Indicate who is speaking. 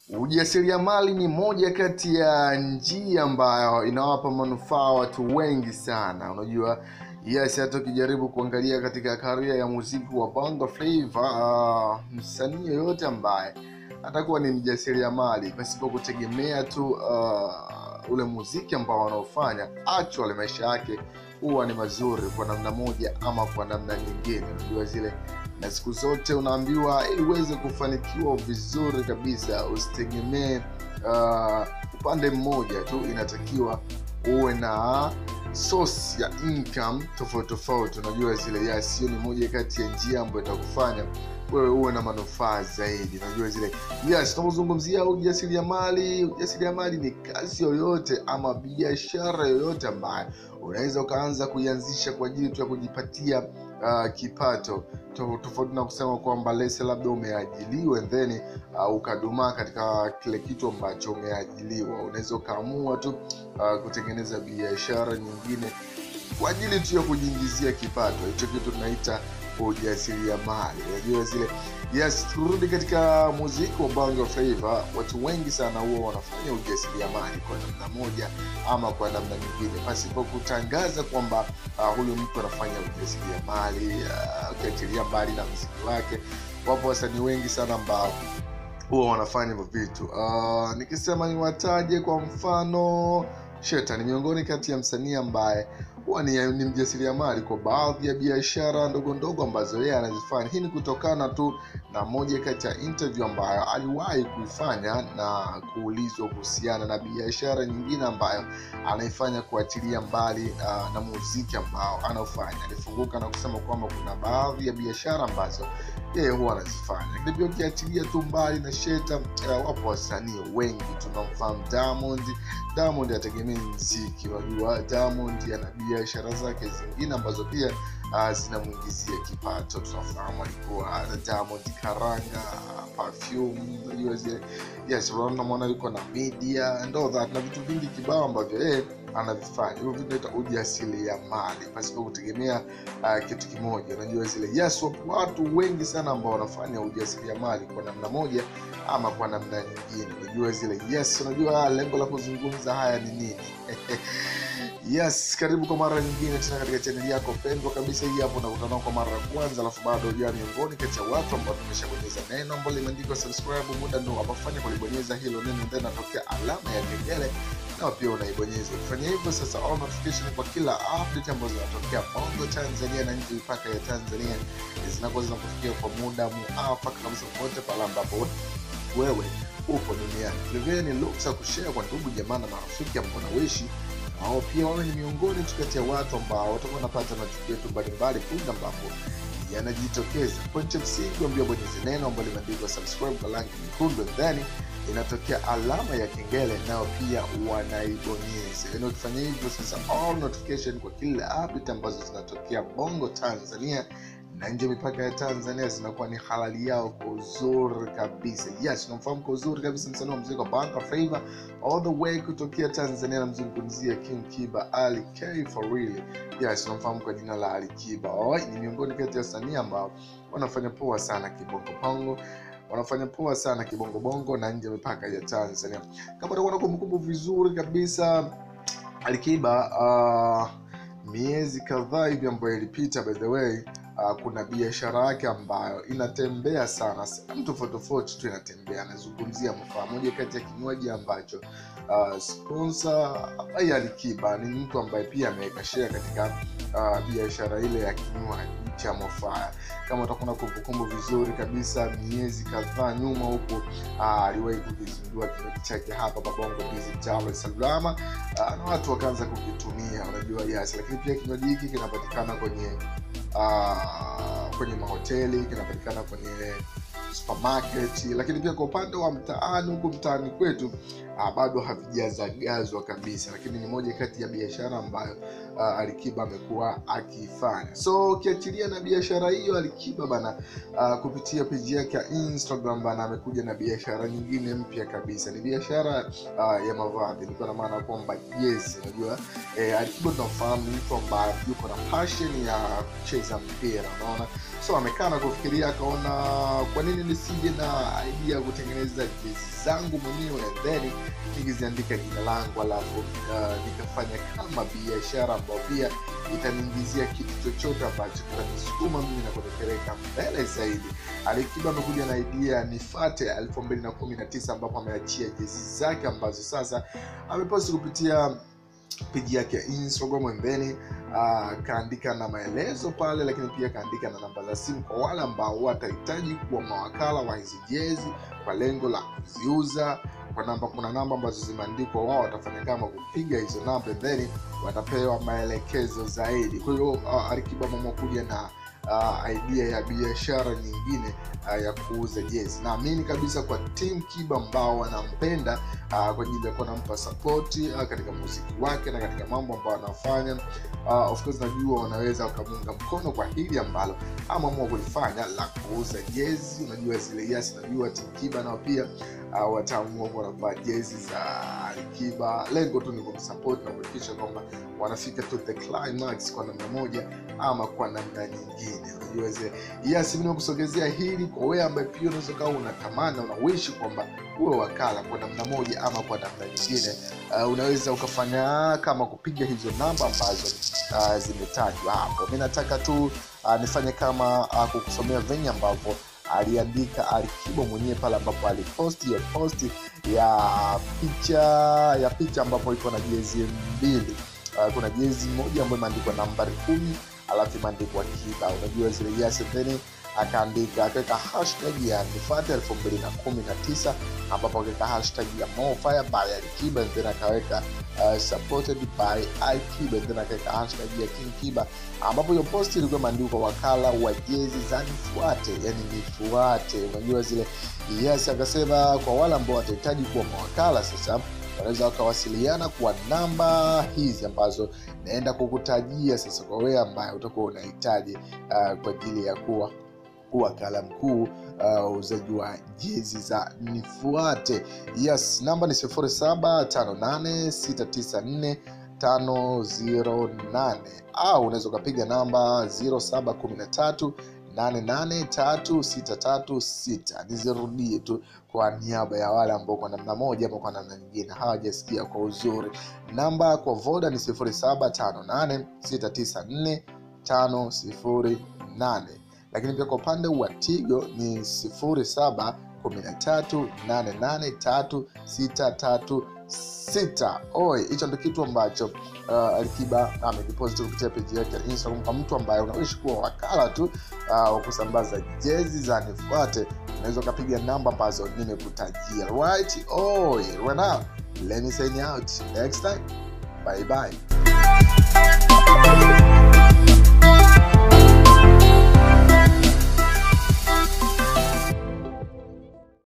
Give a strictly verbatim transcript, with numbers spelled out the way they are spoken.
Speaker 1: Ujasiriamali ni moja kati ya njia ambayo inawapa manufaa watu wengi sana. Unajua, yes, hata ukijaribu kuangalia katika karia ya muziki wa Bongo Flava, uh, msanii yoyote ambaye atakuwa ni mjasiriamali pasipo kutegemea tu uh, ule muziki ambao wanaofanya, actually maisha yake huwa ni mazuri kwa namna moja ama kwa namna nyingine. Unajua zile, na siku zote unaambiwa ili uweze kufanikiwa vizuri kabisa usitegemee uh, upande mmoja tu. Inatakiwa uwe na source ya income tofauti tofauti. Unajua zile, yes, hiyo ni moja kati ya njia ambayo itakufanya wewe uwe na manufaa zaidi. Unajua zile, yes, tunapozungumzia ujasiriamali, ujasiriamali ni kazi yoyote ama biashara yoyote ambayo unaweza ukaanza kuianzisha kwa ajili tu ya kujipatia uh, kipato, tofauti na kusema kwamba lese labda umeajiliwa and then uh, ukadumaa katika kile kitu ambacho umeajiliwa. Unaweza ukaamua tu uh, kutengeneza biashara nyingine kwa ajili tu ya kujiingizia kipato. Hicho kitu tunaita ujasiriamali. Unajua zile, yes, turudi katika muziki wa Bongo Flava. Watu wengi sana huwa wanafanya ujasiriamali kwa namna moja ama kwa namna nyingine pasipo kutangaza kwamba uh, huyu mtu anafanya ujasiriamali. Uh, ukiachilia mbali na muziki wake, wapo wasanii wengi sana ambao huwa wanafanya hivyo vitu. Uh, nikisema niwataje kwa mfano, Sheta ni miongoni kati ya msanii ambaye huwa ni, ni mjasiriamali kwa baadhi ya biashara ndogo ndogo ambazo yeye anazifanya. Hii ni kutokana tu na moja kati ya interview ambayo aliwahi kuifanya na kuulizwa kuhusiana na biashara nyingine ambayo anaifanya kuachilia mbali uh, na muziki ambao anaofanya. Alifunguka na kusema kwamba kuna baadhi ya biashara ambazo yeye huwa anazifanya. Lakini pia ukiachilia tu mbali na Sheta, uh, wapo wasanii wengi tunamfahamu. Diamond, Diamond ategemea muziki. Unajua Diamond ana biashara zake zingine ambazo pia uh, zinamuingizia kipato. Tunafahamu alikuwa Diamond karanga, perfume, unajua zile, yes, unaona yuko na media and all that, na vitu vingi kibao ambavyo yeye anavifanya. Hivyo vinaitwa ujasiriamali pasipo kutegemea uh, kitu kimoja. Unajua zile, yes, wapo watu wengi sana ambao wanafanya ujasiriamali kwa namna moja ama kwa namna nyingine. Unajua zile, yes, unajua lengo la kuzungumza haya ni nini? Yes, karibu kwa mara nyingine tena katika channel yako pendwa kabisa hii hapo. Nakutana kwa mara ya kwanza alafu bado hujani miongoni kati ya watu ambao tumeshabonyeza neno ambalo limeandikwa subscribe. Muda ndio unapofanya kulibonyeza hilo neno, ndio inatokea alama ya kengele na pia unaibonyeza. Ukifanya hivyo sasa, all notification kwa kila update ambazo zinatokea Bongo Tanzania na nje mipaka ya Tanzania zinakuwa zinakufikia kwa muda muafaka kabisa popote pale ambapo wewe upo duniani. Vile ni luksa kushare kwa ndugu jamaa na marafiki ambao wanaishi au pia wao ni miongoni kati ya watu ambao watakuwa wanapata matukio yetu mbalimbali punde ambapo yanajitokeza. Point of msingi ambao bonyeza neno ambalo limeandikwa subscribe kwa rangi nyekundu, then inatokea alama ya kengele nao pia wanaibonyeza. Na ukifanya hivyo sasa, all notification kwa kila update ambazo zinatokea Bongo Tanzania na nje mipaka ya Tanzania zinakuwa ni halali yao kwa uzuri kabisa. Yes, tunamfahamu kwa uzuri kabisa msanii wa muziki wa Bongo Flava all the way kutokea Tanzania, na mzungumzia King Kiba, Ali K for real. Yes, tunamfahamu kwa jina la Ali Kiba. Oh, ni miongoni kati ya wasanii ambao wanafanya poa sana kibongo bongo, wanafanya poa sana kibongo bongo na nje mipaka ya Tanzania. Kama utakuwa kumbukumbu vizuri kabisa, Ali Kiba uh, miezi kadhaa hivi ambayo ilipita, by the way, Uh, kuna biashara yake ambayo inatembea sana, sehemu tofauti tofauti tu inatembea. Nazungumzia mfano moja kati ya kinywaji ambacho uh, sponsor ya Ali Kiba ni mtu ambaye pia ameweka share katika uh, biashara ile ya kinywaji cha Mofaya. Kama utakuwa kumbukumbu vizuri kabisa, miezi kadhaa nyuma huko uh, aliwahi kukizindua kinywaji chake hapa Bongo Biz Dar es Salaam, uh, na watu wakaanza kukitumia. Unajua, yes, lakini pia kinywaji hiki kinapatikana kwenye Uh, kwenye mahoteli, kinapatikana kwenye supermarket, lakini pia kwa upande wa mtaani huko mtaani kwetu uh, bado havijazagazwa kabisa. Lakini ni moja kati ya biashara ambayo uh, Alikiba amekuwa akifanya. So ukiachilia na biashara hiyo, Alikiba bana uh, kupitia page yake ya Instagram bana amekuja na biashara nyingine mpya kabisa. Ni biashara uh, ya mavazi. Niko na maana kwamba yes, unajua eh, Alikiba tunafahamu mtu ambaye yuko na passion ya kucheza mpira, unaona. So amekaa na kufikiria, akaona kwa nini nisije na idea ya kutengeneza jezi zangu mwenyewe and then nikiziandika jina langu, alafu uh, nikafanya kama biashara ambayo pia itaniingizia kitu chochote ambacho kitanisukuma mimi na kunipeleka mbele zaidi. Alikiba amekuja na idea Nifate elfu mbili na kumi na tisa ambapo ameachia jezi zake ambazo sasa ameposti kupitia page yake ya Instagram. Mbele uh, kaandika na maelezo pale, lakini pia kaandika na namba za simu kwa wale ambao watahitaji kuwa mawakala wa hizi jezi kwa lengo la kuziuza. Kwa namba, kuna namba ambazo zimeandikwa, wao watafanya kama kupiga hizo namba then watapewa maelekezo zaidi. Kwa hiyo uh, Alikiba mama kuja na Uh, idea ya biashara nyingine uh, ya kuuza jezi. Naamini kabisa kwa team Kiba ambao wanampenda uh, kwa ajili ya kunampa support uh, katika muziki wake na katika mambo ambayo anafanya. Uh, of course najua wanaweza wakamunga mkono kwa hili ambalo ameamua kulifanya la kuuza jezi. Unajua zile yes, najua team Kiba nao pia uh, wataamua kunavaa jezi za Alikiba. Lengo tu ni kumsupport na kuhakikisha kwamba wanafika to the climax kwa namna moja ama kwa namna nyingine. Unajua zile yes, mimi nakusogezea hili kwa wewe ambaye pia unaweza kuwa unatamani, unawishi kwamba uwe wakala kwa namna moja ama kwa namna nyingine. Uh, unaweza ukafanya kama kupiga hizo namba ambazo uh, zimetajwa hapo. Mimi nataka tu uh, nifanye kama uh, kukusomea venye ambavyo aliandika Alikiba mwenyewe pale ambapo aliposti ya posti ya picha ya picha ambapo iko na jezi mbili. Uh, kuna jezi moja ambayo imeandikwa nambari kumi alafu imeandikwa Kiba. Unajua zile yes, then akaandika akaweka hashtag ya Nifate elfu mbili na kumi na tisa ambapo akaweka hashtag ya More Fire by Alikiba, then akaweka uh, supported by Alikiba, then akaweka hashtag ya King Kiba ambapo hiyo post ilikuwa imeandikwa wakala wa jezi za Nifuate, yani Nifuate. Unajua zile yes, akasema kwa wale ambao watahitaji kuwa mawakala sasa wanaweza wakawasiliana kwa namba hizi ambazo naenda kukutajia sasa kwa wewe ambaye utakuwa unahitaji uh, kwa ajili ya kuwa wakala mkuu uuzaji uh, wa jezi za Nifuate. Yes, namba ni sifuri saba tano nane sita tisa nne tano zero nane au unaweza kupiga namba zero saba kumi na tatu nane nane tatu sita tatu sita. Nizirudie tu kwa niaba ya wale ambao kwa namna moja ama kwa namna nyingine hawajasikia kwa uzuri. Namba kwa Voda ni sifuri saba tano nane sita tisa nne tano sifuri nane. Lakini pia kwa upande wa Tigo ni sifuri saba kumi na tatu nane nane tatu sita tatu sita. Oi, hicho ndio kitu ambacho uh, Alikiba amepost kupitia page yake ya Instagram. Kwa mtu ambaye unawishi kuwa wakala tu wa uh, kusambaza jezi za Nifuate, unaweza kupiga namba ambazo nimekutajia. Right? Oi, right now, let me sign out. Next time. Bye bye.